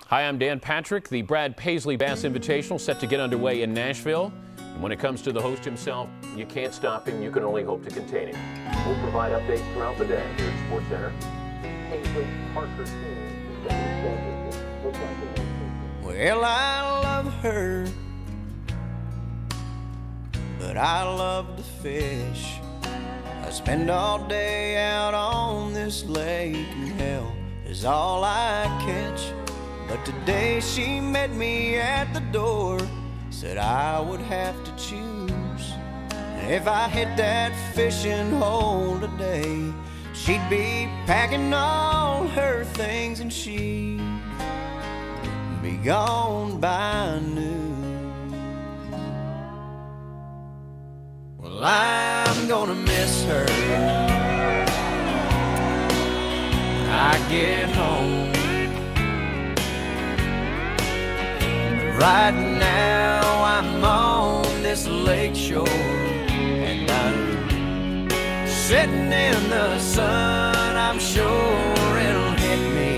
Hi, I'm Dan Patrick. The Brad Paisley Bass Invitational set to get underway in Nashville. And when it comes to the host himself, you can't stop him. You can only hope to contain him. We'll provide updates throughout the day here at Sports Center. Paisley, Parker, Well, I love her, but I love to fish. I spend all day out on this lake, and hell is all I catch. But today she met me at the door, said I would have to choose. And if I hit that fishing hole today, she'd be packing all her things and she'd be gone by noon. Well, I'm gonna miss her when I get home. Right now I'm on this lake shore, and I'm sitting in the sun. I'm sure it'll hit me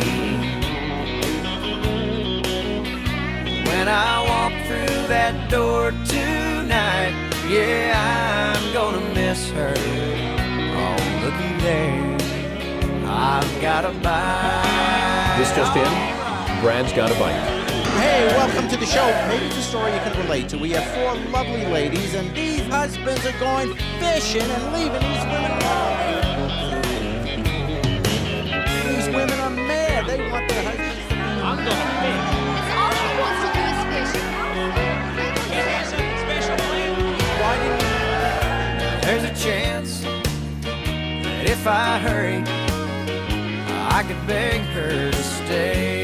when I walk through that door tonight. Yeah, I'm gonna miss her. Oh, looky there, I've got a bite. This just in, Brad's got a bite. Hey, welcome to the show. Maybe it's a story you can relate to. We have four lovely ladies, and these husbands are going fishing and leaving these women alone. These women are mad. They want their husbands to be. I'm going to fish. That's all she wants to do is fish. Is there something special planned? Why didn't There's a chance that if I hurry, I could beg her to stay.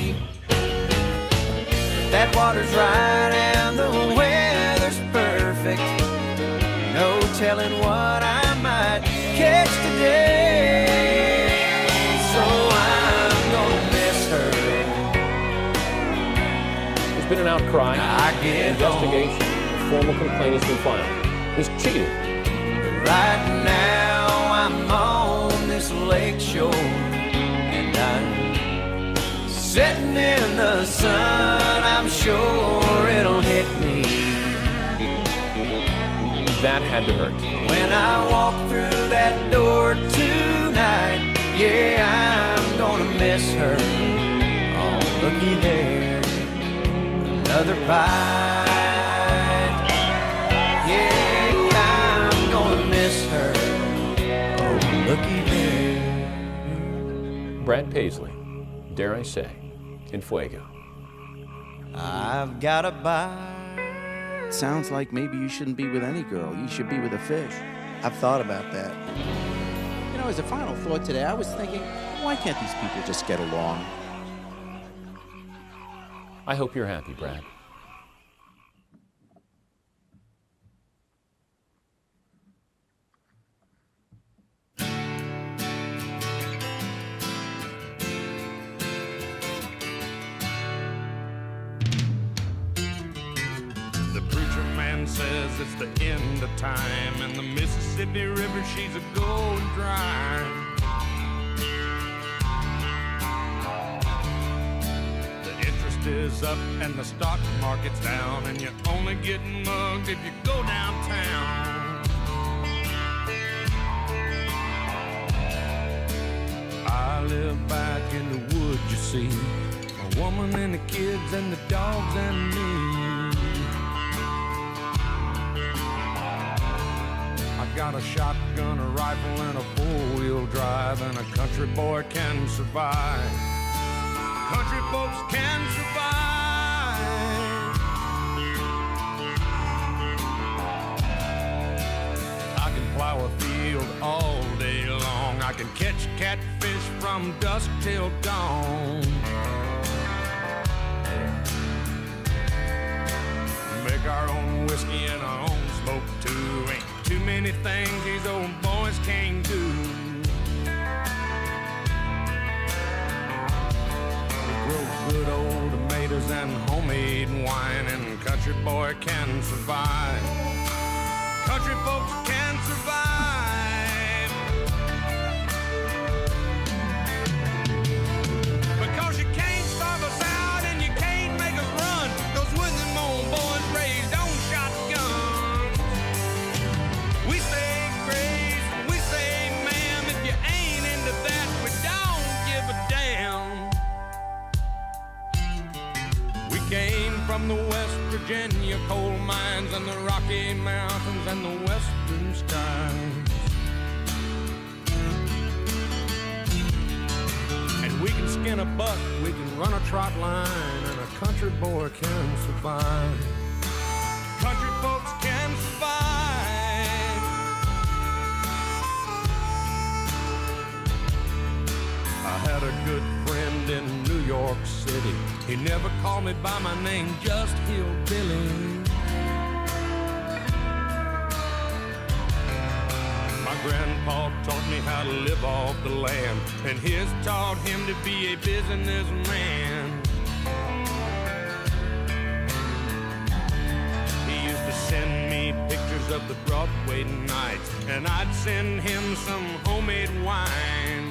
That water's right and the weather's perfect. No telling what I might catch today. So I'm gonna miss her. There's been an outcry. I get Investigation. A formal complaint has been filed. He's cheating. Right now I'm on this lake shore, and I'm sitting in the sun. I'm sure it'll hit me That had to hurt. when I walk through that door tonight. Yeah, I'm gonna miss her. Oh, looky there, another bite. Yeah, I'm gonna miss her. Oh, looky there. Brad Paisley, dare I say, in Fuego. I've got a bite. Sounds like maybe you shouldn't be with any girl. You should be with a fish. I've thought about that. You know, as a final thought today, I was thinking, why can't these people just get along? I hope you're happy, Brad. Says it's the end of time, and the Mississippi River, she's a going dry. The interest is up and the stock market's down, and you're only getting mugged if you go downtown. I live back in the woods, you see, a woman and the kids and the dogs and me. Got a shotgun, a rifle, and a four-wheel drive, and a country boy can survive. Country folks can survive. I can plow a field all day long. I can catch catfish from dusk till dawn. Make our own whiskey and our own smoke too. Ain't too many things these old boys can't do. We grow good old tomatoes and homemade wine, and country boy can survive. Country folks can survive. Because you can't starve us out and the West Virginia coal mines and the Rocky Mountains and the western skies. And we can skin a buck, we can run a trot line, and a country boy can survive. Country folks can survive. I had a good friend in New York City. He never called me by my name, just Hillbilly. My grandpa taught me how to live off the land, and his taught him to be a businessman. He used to send me pictures of the Broadway nights, and I'd send him some homemade wine.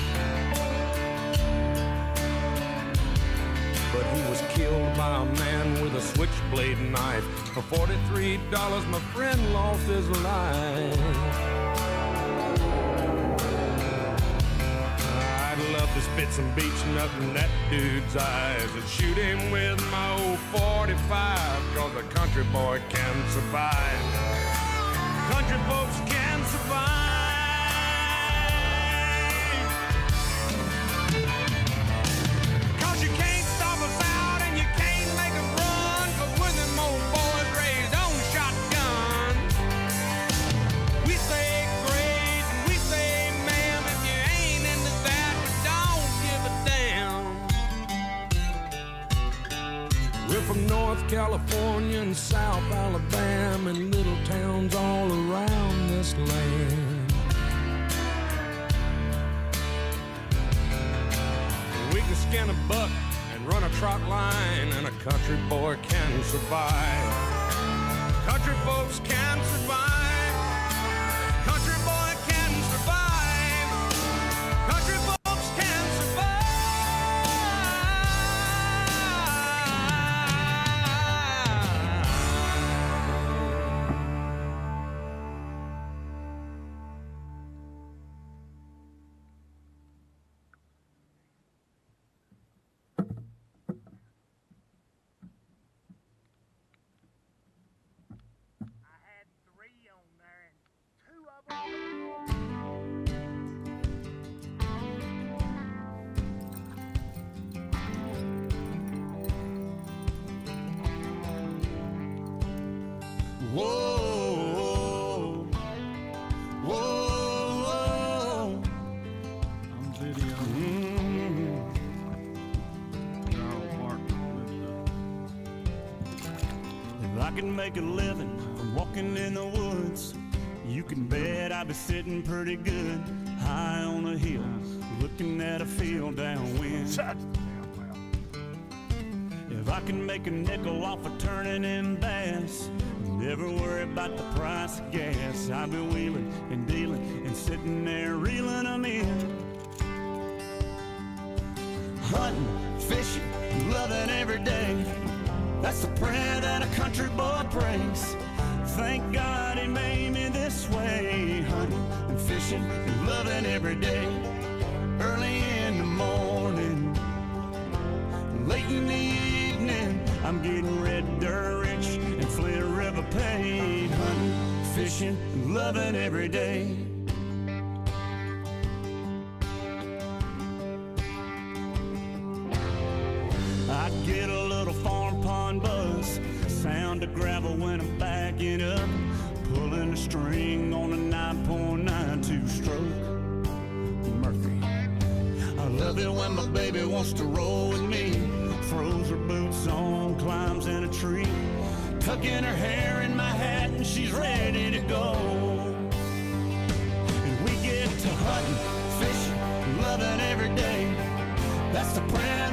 But he was killed by a man with a switchblade knife. For $43, my friend lost his life. I'd love to spit some beach nut in that dude's eyes and shoot him with my old 45, cause a country boy can survive. Country folks can survive. Cause you can't stop us out and you can't make us run, cause we're them old boys raised on shotgun. We say grace and we say ma'am, if you ain't into that, we don't give a damn. We're from North California and South Alabama and little towns all around this land. We can skin a buck and run a trot line, and a country boy can survive. Country folks can survive. Country boy can survive. Country folks can survive. Whoa, whoa, whoa. I'm video. If I can make a living from walking in the woods, you can bet I'd be sitting pretty good high on a hill, looking at a field downwind. If I can make a nickel off of turning in bass, never worry about the price of gas, I'll be wheeling and dealing and sitting there reeling them in. Hunting, fishing, loving every day, that's the prayer that a country boy prays. Thank God he made me this way. Hunting and fishing and loving every day. Early in the morning, late in the evening, I'm getting red dirt rich and Flint River paid. Hunting, fishing, and loving every day. I get a little farm pond buzz, sound of gravel when I'm backing up, pulling a string on a 9.92 stroke Murphy. I love it when my baby wants to roll with me, throws her boots on, climbs in a tree, tucking her hair in my hat and she's ready to go. And we get to hunting, fishing, loving every day. That's the prayer